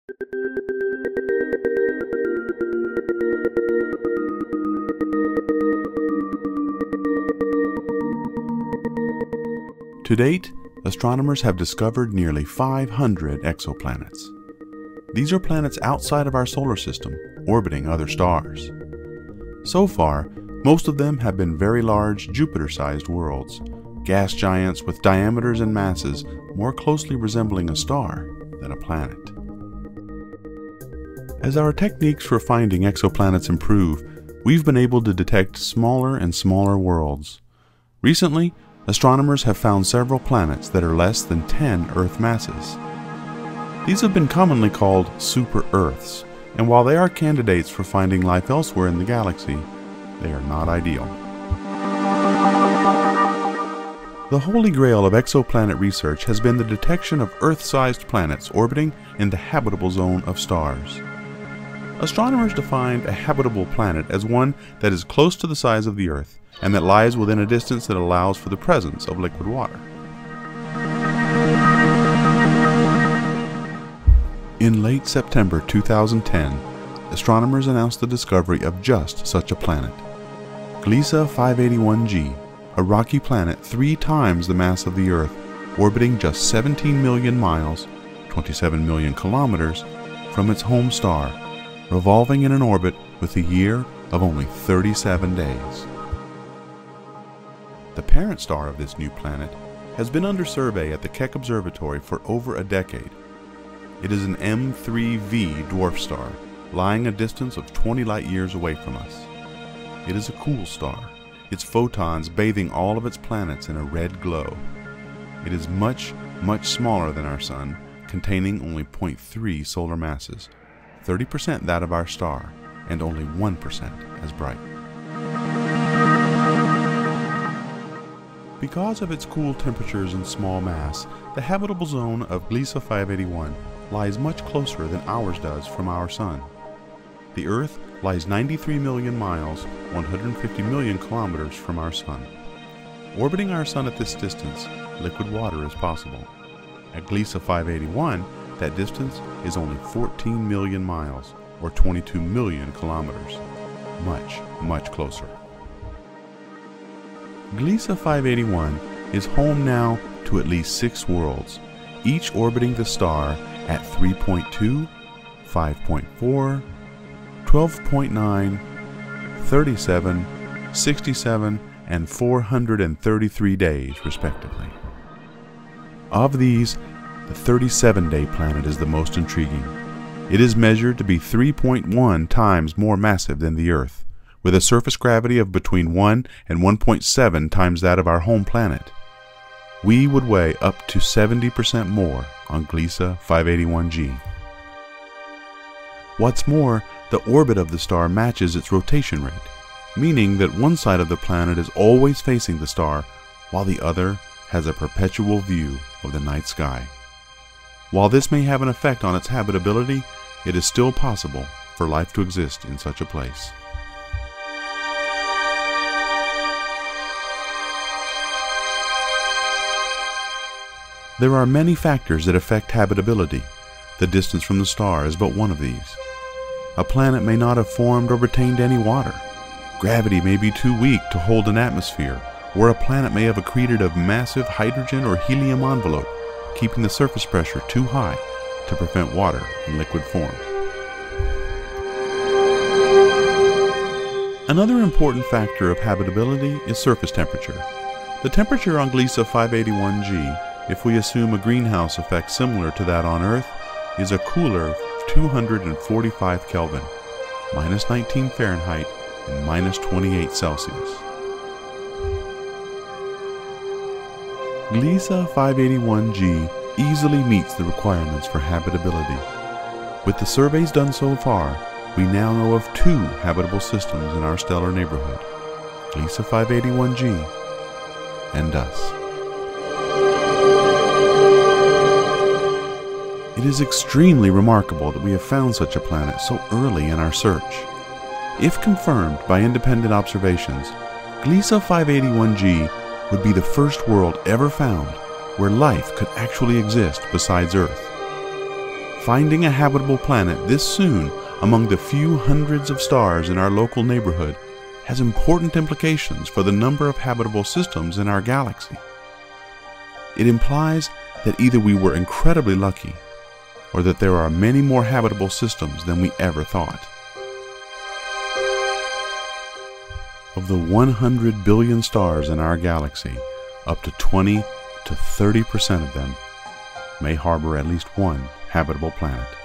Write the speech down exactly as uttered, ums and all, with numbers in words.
To date, astronomers have discovered nearly five hundred exoplanets. These are planets outside of our solar system, orbiting other stars. So far, most of them have been very large Jupiter-sized worlds, gas giants with diameters and masses more closely resembling a star than a planet. As our techniques for finding exoplanets improve, we've been able to detect smaller and smaller worlds. Recently, astronomers have found several planets that are less than ten Earth masses. These have been commonly called super-Earths, and while they are candidates for finding life elsewhere in the galaxy, they are not ideal. The holy grail of exoplanet research has been the detection of Earth-sized planets orbiting in the habitable zone of stars. Astronomers defined a habitable planet as one that is close to the size of the Earth and that lies within a distance that allows for the presence of liquid water. In late September two thousand ten, astronomers announced the discovery of just such a planet. Gliese five eighty-one G, a rocky planet three times the mass of the Earth, orbiting just seventeen million miles, twenty-seven million kilometers, from its home star, revolving in an orbit with a year of only thirty-seven days. The parent star of this new planet has been under survey at the Keck Observatory for over a decade. It is an M three V dwarf star, lying a distance of twenty light-years away from us. It is a cool star, its photons bathing all of its planets in a red glow. It is much, much smaller than our Sun, containing only zero point three solar masses, thirty percent that of our star, and only one percent as bright. Because of its cool temperatures and small mass, the habitable zone of Gliese five eighty-one lies much closer than ours does from our Sun. The Earth lies ninety-three million miles, one hundred fifty million kilometers from our Sun. Orbiting our Sun at this distance, liquid water is possible. At Gliese five eighty-one, that distance is only fourteen million miles, or twenty-two million kilometers. Much, much closer. Gliese five eighty-one is home now to at least six worlds, each orbiting the star at three point two, five point four, twelve point nine, thirty-seven, sixty-seven, and four hundred thirty-three days, respectively. Of these, the thirty-seven day planet is the most intriguing. It is measured to be three point one times more massive than the Earth, with a surface gravity of between one and one point seven times that of our home planet. We would weigh up to seventy percent more on Gliese five eighty-one G. What's more, the orbit of the star matches its rotation rate, meaning that one side of the planet is always facing the star, while the other has a perpetual view of the night sky. While this may have an effect on its habitability, it is still possible for life to exist in such a place. There are many factors that affect habitability. The distance from the star is but one of these. A planet may not have formed or retained any water. Gravity may be too weak to hold an atmosphere, or a planet may have accreted a massive hydrogen or helium envelope, keeping the surface pressure too high to prevent water in liquid form. Another important factor of habitability is surface temperature. The temperature on Gliese five eighty-one G, if we assume a greenhouse effect similar to that on Earth, is a cooler two hundred forty-five Kelvin, minus nineteen Fahrenheit, and minus twenty-eight Celsius. Gliese five eighty-one G easily meets the requirements for habitability. With the surveys done so far, we now know of two habitable systems in our stellar neighborhood, Gliese five eighty-one G and us. It is extremely remarkable that we have found such a planet so early in our search. If confirmed by independent observations, Gliese five eighty-one G would be the first world ever found where life could actually exist besides Earth. Finding a habitable planet this soon among the few hundreds of stars in our local neighborhood has important implications for the number of habitable systems in our galaxy. It implies that either we were incredibly lucky, or that there are many more habitable systems than we ever thought. Of the one hundred billion stars in our galaxy, up to twenty to thirty percent of them may harbor at least one habitable planet.